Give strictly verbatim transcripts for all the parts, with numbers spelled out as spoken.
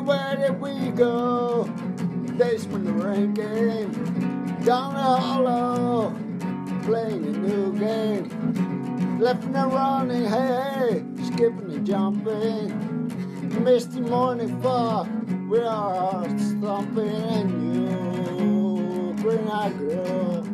Everywhere that we go, days when the rain came, down the hollow, playing a new game, left and running, hey, skipping and jumping, misty morning fog, with our hearts thumping, and you, green-eyed girl,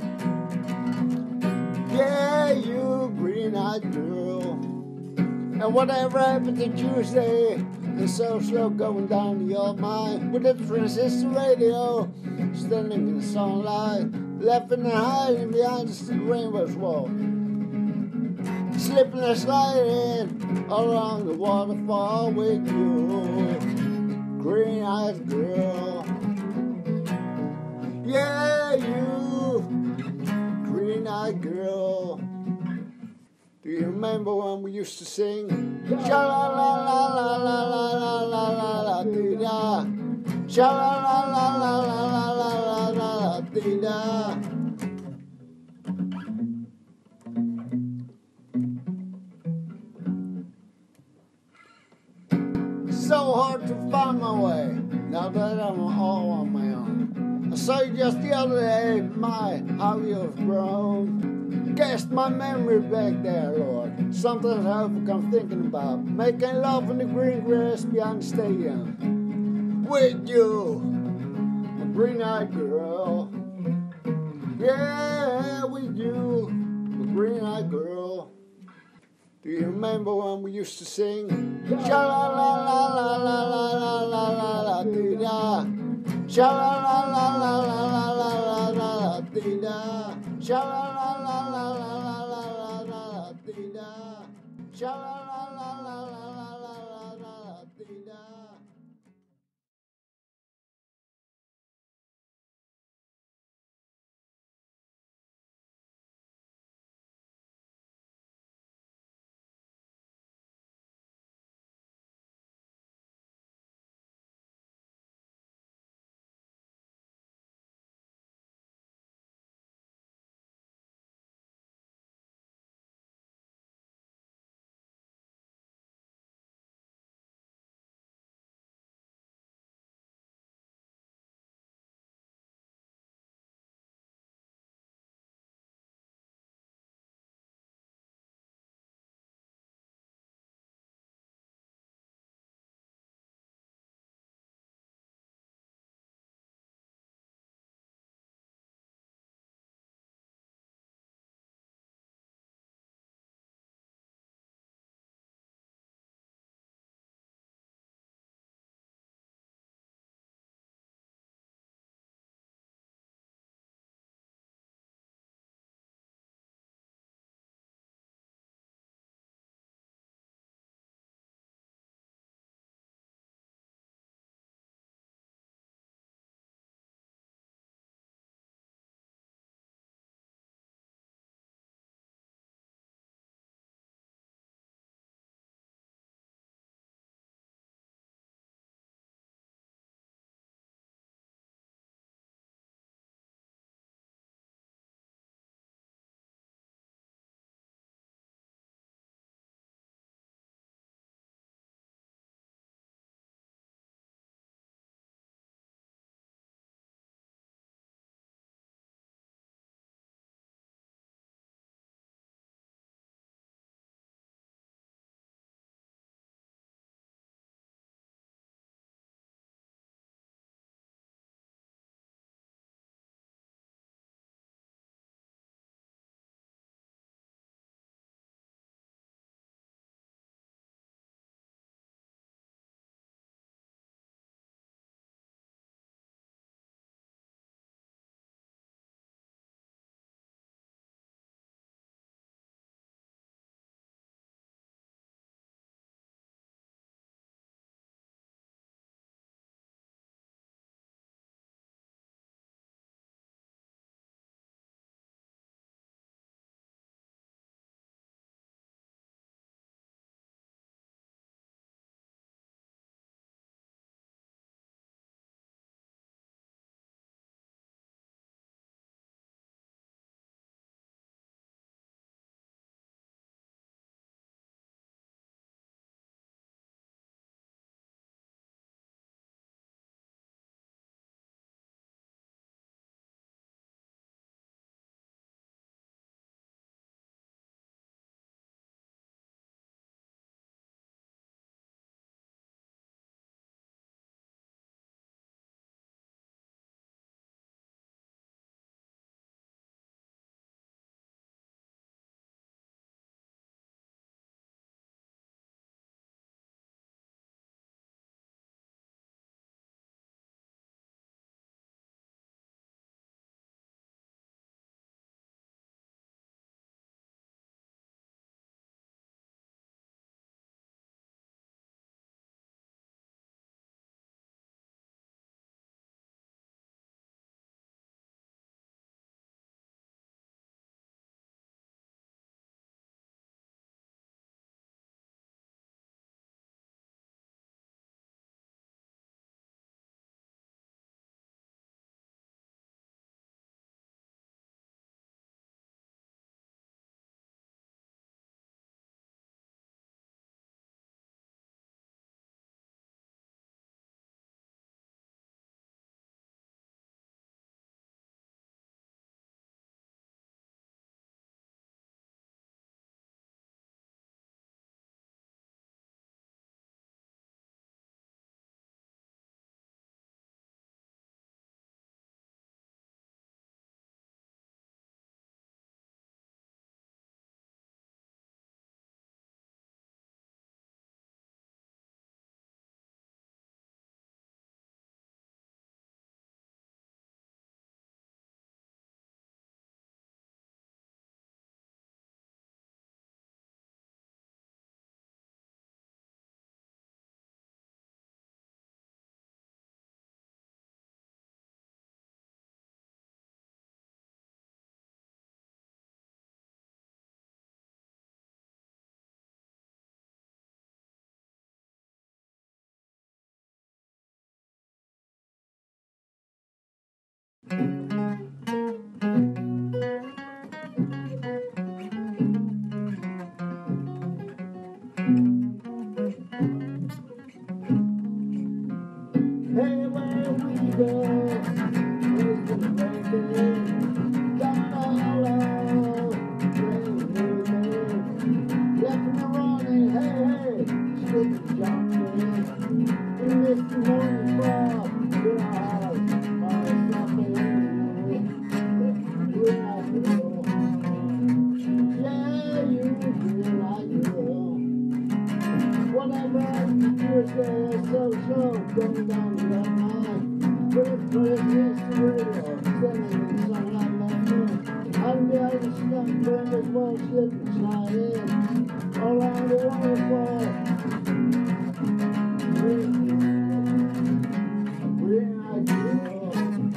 yeah, you, green-eyed girl. And whatever happened to Tuesday, it's so slow going down the old mine with the transistor radio, standing in the sunlight, laughing and hiding behind the rainbow's wall, slipping and sliding along the waterfall with you, green-eyed girl. Yeah, you, green-eyed girl. Do you remember when we used to sing? Sha la la la la la la la la la la dee da. Sha la la la la la la la la la dee da. So hard to find my way now that I'm all on my own. I saw you just the other day, my how you've grown. Cast my memory back there, Lord. Sometimes I become thinking about making love in the green grass behind the stadium with you, a green-eyed girl. Yeah, with you, a green-eyed girl. Do you remember when we used to sing? Sha la la la la la la la la la la dee da. Sha la la la la la la la la la la dee da. Sha la la la la la la la la la dee da. Sha la la la la la la la la la dee da. Hey, where we go, where's the breaking? Down all out, left in the running, hey, hey, slipping, jumping. We missed the morning fog, we're out, by something, we're not girl. Yeah, you feel like girl. Whatever you say, so, so, going down the red line. But it's pretty history, or sending in sunlight like me. I'm the other stuff, but there's one slip and slide in. All around the waterfall. Green, green eyed girl.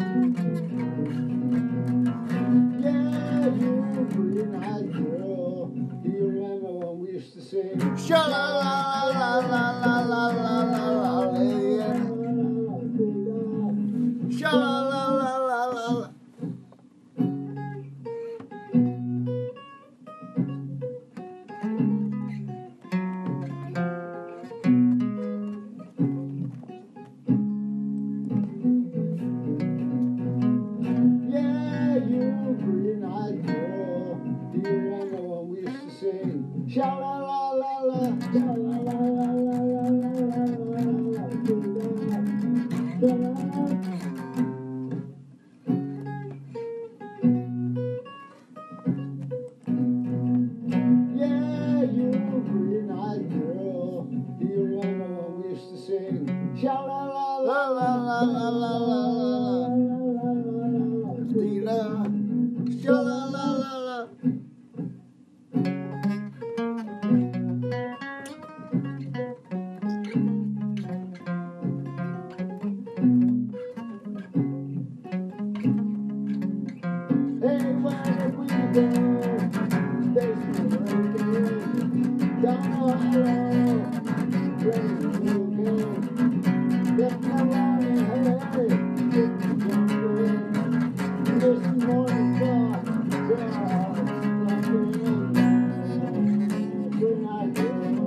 Yeah, you green eyed girl. Do you remember when we used to sing? Sha la la la la la la la la la yeah. Sha la la la la la la. Yeah, you green-eyed girl. Do you remember when we used to sing? Sha la la la la, sha la la la la la la la la la. Yeah, you green-eyed girl. Do you remember when we used to sing? Sha la la la la la la la la la. Sha la la la la. Hey, where did we go? Basement breaking, down the hollow, rain moving, left my running, hey, hey, getting jumping, this morning fog, we're out, slumping, green-eyed girl,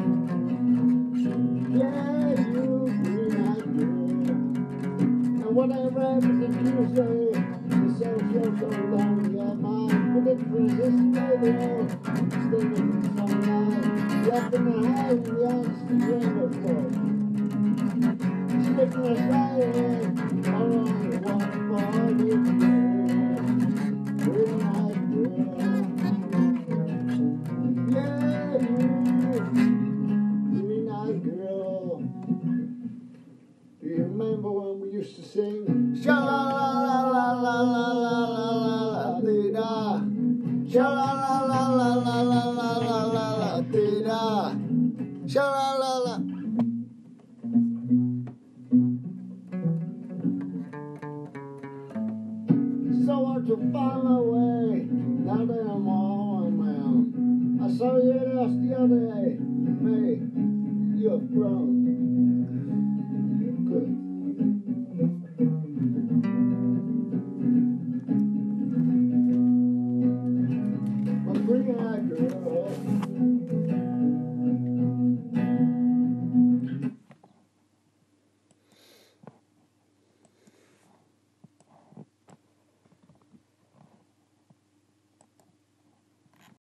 yeah, you green-eyed girl, and whatever happens in Tuesday, the social goes down in your mind, but it's resisting though, standing in sunlight, left in the high and the honesty rainbow floor. Slipping aside along the waterfall, you green-eyed girl. Yeah, you green-eyed girl. Do you remember when we used to sing? Sha la la la la la la la la la dee da. Sha la la la la la la la la la la dee da. Sha la la la. So hard to find my way now that I'm all on my own. I saw you ask the other day, May, you have grown.